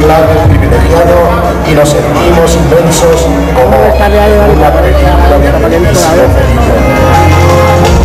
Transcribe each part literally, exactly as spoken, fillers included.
anclaje privilegiado y nos sentimos inmensos como una película de primerísimo peligro.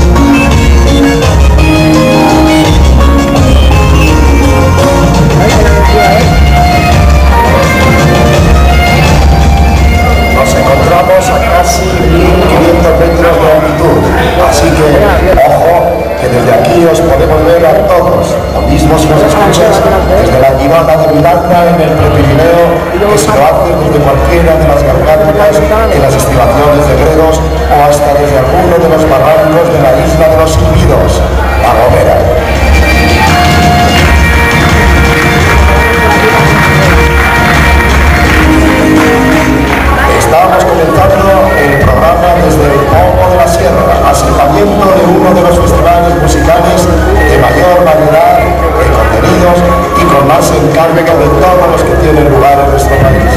Nos encontramos a casi mil quinientos metros de altitud, así que, ojo, que desde aquí os podemos ver a todos, lo mismo si nos escuchas desde la Llivada de Miranda en el Prepirineo, que se lo hace desde cualquiera de las gargantas en las estribaciones de Gredos o hasta desde alguno de los barrancos de la isla de los Silbidos, La Gomera. Estamos comenzando el programa desde el Pomo de la Sierra, asentamiento de uno de los festivales musicales de mayor variedad de contenidos y con más encargo de todos los que tienen lugar en nuestro país.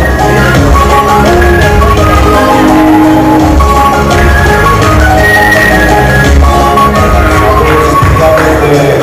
Desde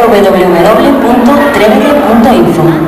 w w w punto trevede punto info.